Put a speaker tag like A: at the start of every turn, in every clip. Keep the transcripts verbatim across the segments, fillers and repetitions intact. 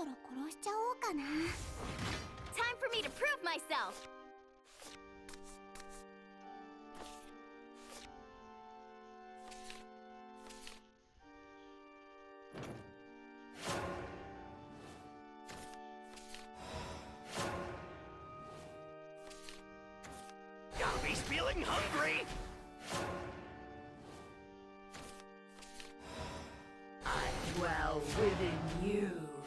A: そろ殺しちゃおうかな。Time for me to prove myself.
B: He's feeling hungry!
C: I dwell within you.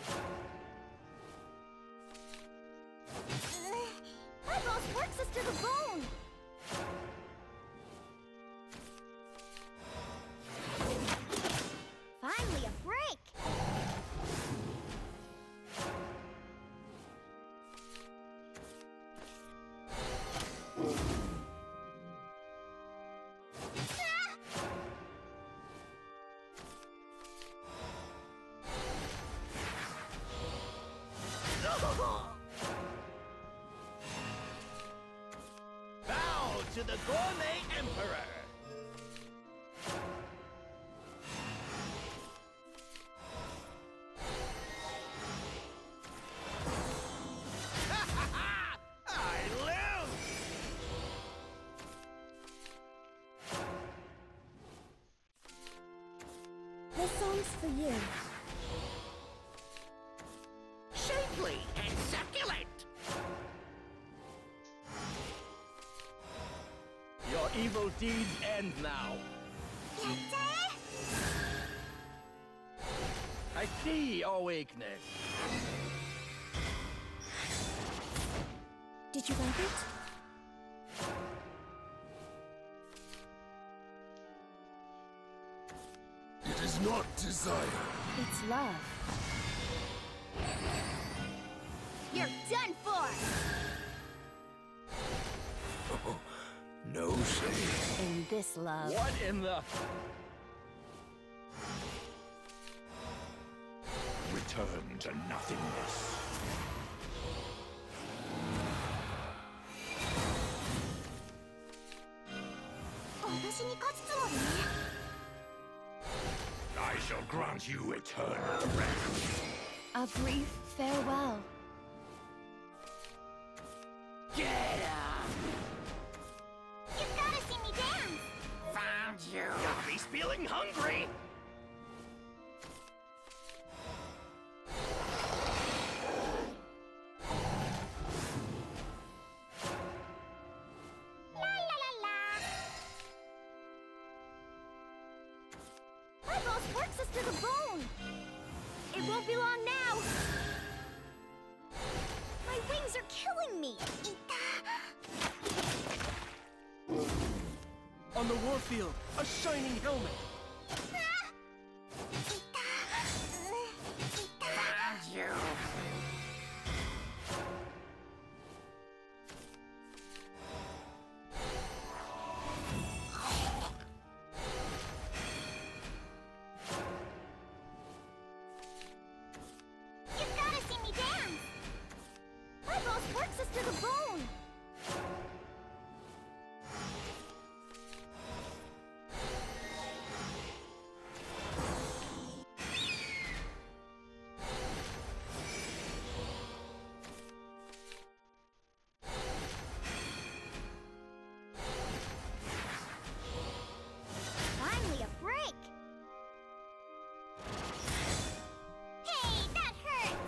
A: Uh, my boss works us to the bone! Finally, a break!
B: Bow to the Gourmet Emperor! I live!
A: This song's for you.
B: Shapely and succulent! Your evil deeds end now. I see your weakness.
A: Did you like it?
D: It is not desire.
A: It's love. You're done for!
D: Oh, no shame.
A: In this love.
B: What in the...
D: Return to nothingness. I shall grant you eternal rest.
A: A brief farewell.
B: Get up!
A: You've gotta see me dance!
B: Found you! He's feeling hungry!
A: La la la la! My boss works us to the bone! It won't be long now! My wings are killing me!
B: On the warfield, a shining helmet! Found you!
A: You've gotta see me dance! My boss works us to the bone! Finally a break! Hey, that hurts!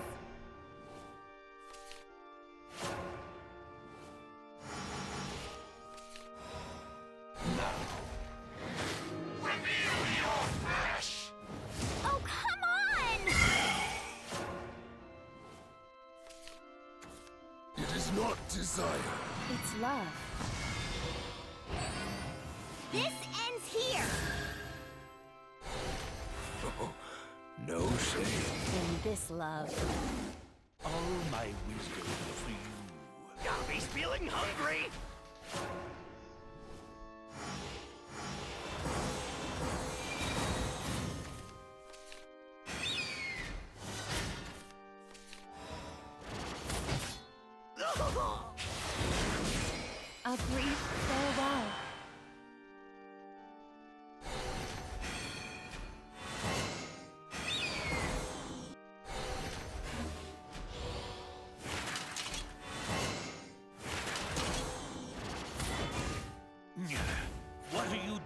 D: Now, reveal your flesh!
A: Oh, come on!
D: It is not desire.
A: It's love. This ends here!
D: Oh, no shame.
A: In this love.
D: All my wisdom for you.
B: He's feeling hungry!
A: A brief farewell.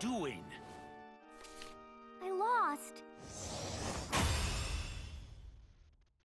D: doing?